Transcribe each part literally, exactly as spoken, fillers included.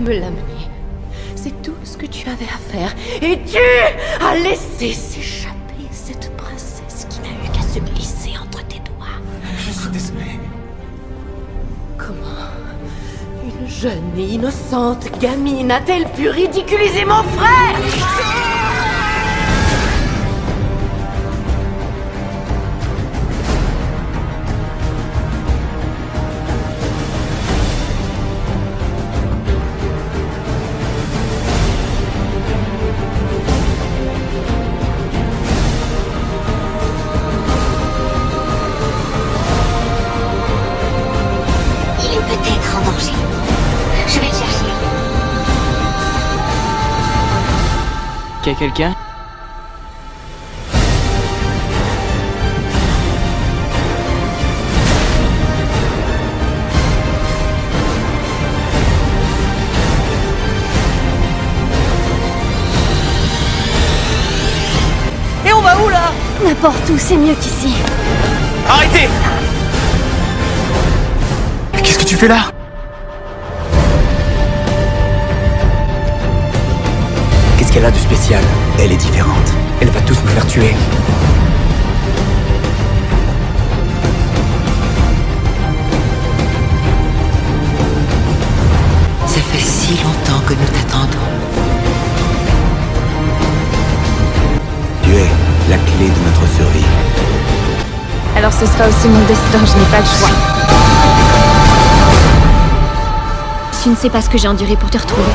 me l'amener. C'est tout ce que tu avais à faire. Et tu as laissé s'échapper cette princesse qui n'a eu qu'à se glisser entre tes doigts. Je suis désolé. Comment une jeune et innocente gamine a-t-elle pu ridiculiser mon frère? Peut-être en danger. Je vais le chercher. Qu'il y a quelqu'un? Et on va où là? N'importe où, c'est mieux qu'ici. Arrêtez! Qu'est-ce que tu fais là? Qu'est-ce qu'elle a de spécial? Elle est différente. Elle va tous nous faire tuer. Ça fait si longtemps que nous t'attendons. Tu es la clé de notre survie. Alors ce sera aussi mon destin, je n'ai pas le choix. Tu ne sais pas ce que j'ai enduré pour te retrouver.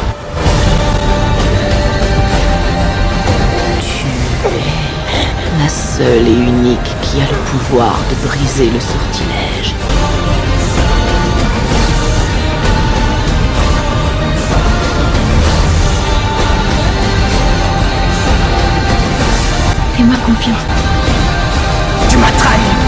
Tu es la seule et unique qui a le pouvoir de briser le sortilège. Fais-moi confiance. Tu m'as trahi!